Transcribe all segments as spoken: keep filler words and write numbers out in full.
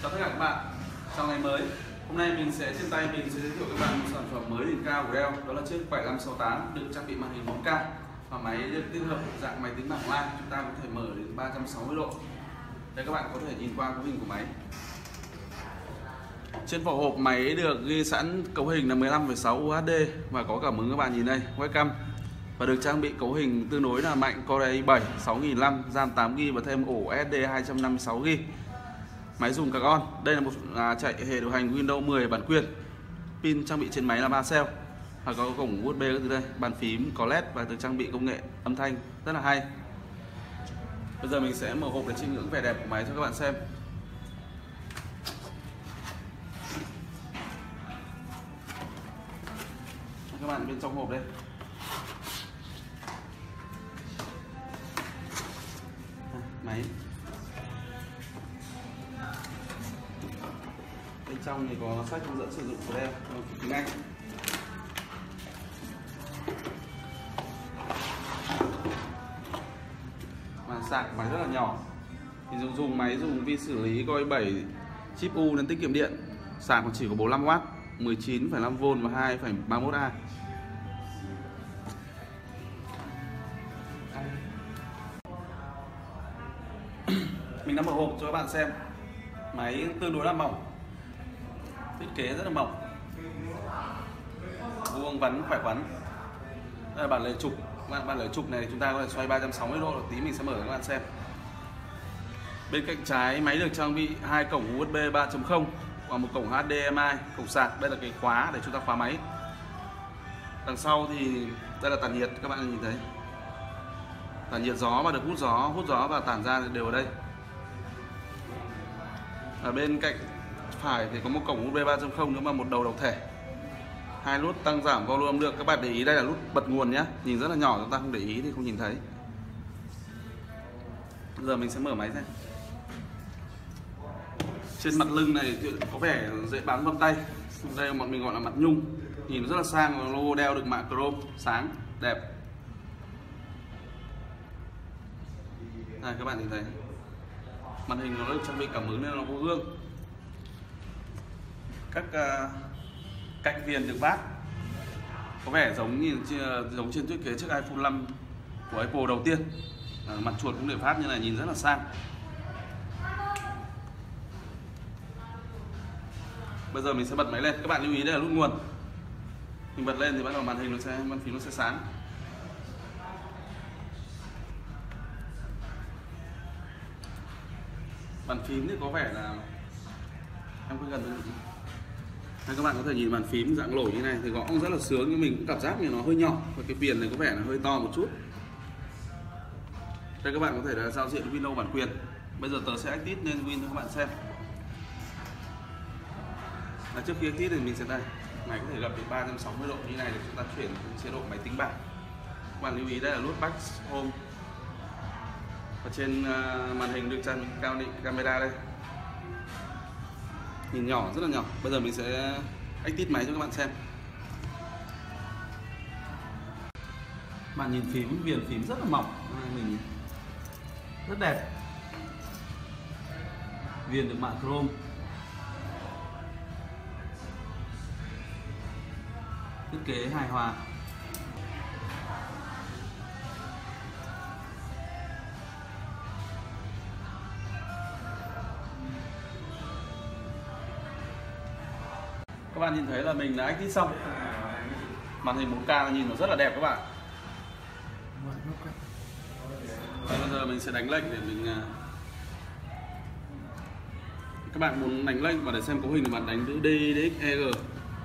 Chào tất cả các bạn, chào ngày mới. Hôm nay mình sẽ trên tay mình sẽ giới thiệu các bạn một sản phẩm mới đỉnh cao của Dell, đó là chiếc bảy năm sáu tám được trang bị màn hình bốn K và máy được tích hợp dạng máy tính bảng online, chúng ta có thể mở đến ba trăm sáu mươi độ. Đây các bạn có thể nhìn qua cấu hình của máy. Trên vỏ hộp máy được ghi sẵn cấu hình là mười lăm phẩy sáu U H D và có cảm ứng các bạn nhìn đây, webcam, và được trang bị cấu hình tương đối là mạnh Core i bảy sáu nghìn năm trăm, RAM tám gi ga bai và thêm ổ ét đê hai trăm năm mươi sáu gi ga bai. Máy dùng card on. Đây là một à, chạy hệ điều hành Windows mười bản quyền. Pin trang bị trên máy là ba cell và có cổng u ét bê từ đây. Bàn phím có led và được trang bị công nghệ âm thanh rất là hay. Bây giờ mình sẽ mở hộp để chiêm ngưỡng vẻ đẹp của máy cho các bạn xem. Các bạn bên trong hộp đây. Máy. Bên trong thì có sách hướng dẫn sử dụng của Dell tiếng Anh. Và sạc máy rất là nhỏ. Thì dùng dùng máy dùng vi xử lý Core i bảy chip U nên tiết kiệm điện. Sạc chỉ có bốn mươi lăm oát, mười chín phẩy năm vôn và hai phẩy ba mươi mốt A. Mình đã mở hộp cho các bạn xem. Máy tương đối là mỏng, thiết kế rất là mỏng, vuông vắn khỏe khoắn. Đây là bản lề trục. Bản lề trục này chúng ta có thể xoay ba trăm sáu mươi độ. Tí mình sẽ mở cho các bạn xem. Bên cạnh trái máy được trang bị hai cổng u ét bê ba chấm không và một cổng hát đê em i, cổng sạc. Đây là cái khóa để chúng ta khóa máy. Đằng sau thì đây là tản nhiệt, các bạn nhìn thấy tản nhiệt gió và được hút gió, hút gió và tản ra đều ở đây. Ở bên cạnh phải thì có một cổng u ét bê ba chấm không nữa và một đầu đọc thẻ. Hai nút tăng giảm volume âm lượng. Các bạn để ý đây là nút bật nguồn nhé. Nhìn rất là nhỏ, chúng ta không để ý thì không nhìn thấy. Bây giờ mình sẽ mở máy ra. Trên mặt lưng này có vẻ dễ bám vân tay. Đây bọn mình gọi là mặt nhung. Nhìn rất là sang, logo Dell được mạ chrome sáng đẹp. Đây các bạn nhìn thấy. Màn hình nó được trang bị cảm ứng nên nó có gương. Các uh, cạnh viền được vát có vẻ giống như giống trên thiết kế chiếc iPhone năm của Apple đầu tiên. À, mặt chuột cũng được phát như này, nhìn rất là sang. Bây giờ mình sẽ bật máy lên. Các bạn lưu ý đây là nút nguồn. Mình bật lên thì bắt đầu màn hình nó sẽ bàn phím nó sẽ sáng. Bàn phím thì có vẻ là em cứ gần đây. Đây, các bạn có thể nhìn bàn phím dạng lỗi như này thì gõ cũng rất là sướng, nhưng mình cũng cảm giác như nó hơi nhỏ và cái viền này có vẻ là hơi to một chút. Đây các bạn có thể là giao diện Windows bản quyền. Bây giờ tớ sẽ active lên Win cho các bạn xem. Và trước khi active thì mình sẽ đây, máy có thể gặp được ba trăm sáu mươi độ như này để chúng ta chuyển chế độ máy tính bảng. Các bạn lưu ý đây là nút Back Home. Và trên uh, màn hình được trang cao định camera đây. Nhìn nhỏ, rất là nhỏ. Bây giờ mình sẽ active máy cho các bạn xem. Bạn nhìn phím, viền phím rất là mỏng, mình rất đẹp. Viền được mạ chrome. Thiết kế hài hòa. Các bạn nhìn thấy là mình đã active xong. Màn hình bốn K là nhìn nó rất là đẹp các bạn. Và bây giờ mình sẽ đánh lệnh để mình các bạn muốn đánh lệnh và để xem cấu hình thì bạn đánh chữ D X E G.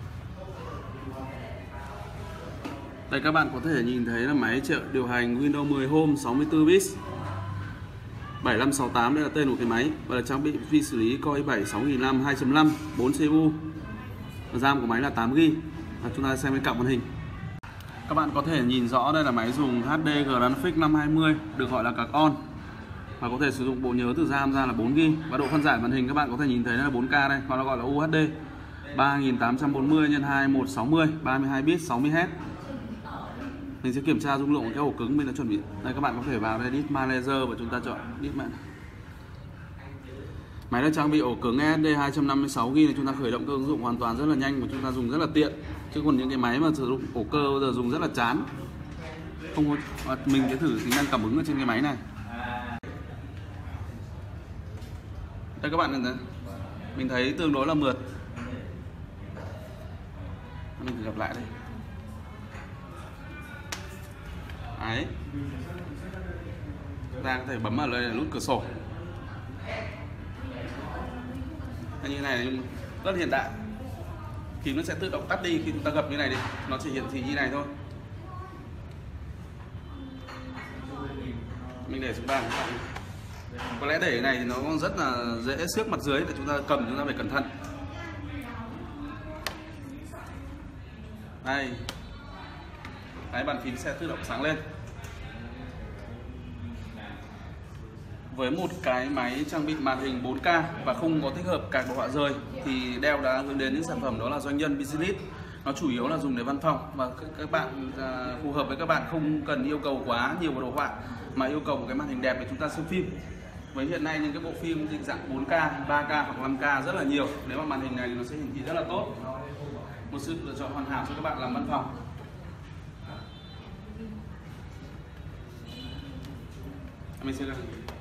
Đây các bạn có thể nhìn thấy là máy trợ điều hành Windows mười Home sáu mươi tư bit. bảy năm sáu tám đây là tên của cái máy và là trang bị vi xử lý Core i bảy sáu nghìn năm trăm hai chấm năm, bốn xê pê u. RAM của máy là tám gi ga bai. Và chúng ta xem cái cặp màn hình. Các bạn có thể nhìn rõ đây là máy dùng hát đê Graphics năm hai mươi, được gọi là card on. Và có thể sử dụng bộ nhớ từ RAM ra là bốn gi ga bai. Và độ phân giải màn hình các bạn có thể nhìn thấy là bốn K đây, và nó gọi là U H D ba nghìn tám trăm bốn mươi nhân hai nghìn một trăm sáu mươi, ba mươi hai bit, sáu mươi héc. Mình sẽ kiểm tra dung lượng của cái ổ cứng mình đã chuẩn bị. Đây các bạn có thể vào đây Edit My Laser và chúng ta chọn Edit Mạng. Máy đã trang bị ổ cứng ét ét đê hai trăm năm mươi sáu gi ga bai này, chúng ta khởi động các ứng dụng hoàn toàn rất là nhanh và chúng ta dùng rất là tiện. Chứ còn những cái máy mà sử dụng ổ cơ bây giờ dùng rất là chán. Không có, mình sẽ thử tính năng cảm ứng ở trên cái máy này. Đây các bạn nhìn thấy, mình thấy tương đối là mượt. Mình thử gặp lại đây. Đấy. Chúng ta có thể bấm vào đây nút cửa sổ. Như thế này rất hiện đại. Thì nó sẽ tự động tắt đi khi chúng ta gập như này đi, nó chỉ hiển thị như này thôi. Mình để xuống bàn. Có lẽ để cái này thì nó rất là dễ xước mặt dưới để chúng ta cầm chúng ta phải cẩn thận. Đây. Cái bàn phím sẽ tự động sáng lên. Với một cái máy trang bị màn hình bốn K và không có tích hợp card đồ họa rời thì Dell đã hướng đến những sản phẩm đó là doanh nhân business. Nó chủ yếu là dùng để văn phòng và các bạn à, phù hợp với các bạn không cần yêu cầu quá nhiều vào đồ họa mà yêu cầu một cái màn hình đẹp để chúng ta xem phim. Với hiện nay những cái bộ phim định dạng bốn K, ba K hoặc năm K rất là nhiều. Nếu mà màn hình này nó sẽ hiển thị rất là tốt. Một sự lựa chọn hoàn hảo cho các bạn làm văn phòng. Mình sẽ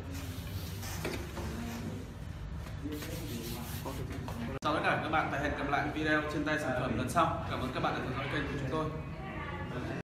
Chào tất cả các bạn và hẹn gặp lại video trên tay sản phẩm lần sau. Cảm ơn các bạn đã theo dõi kênh của chúng tôi.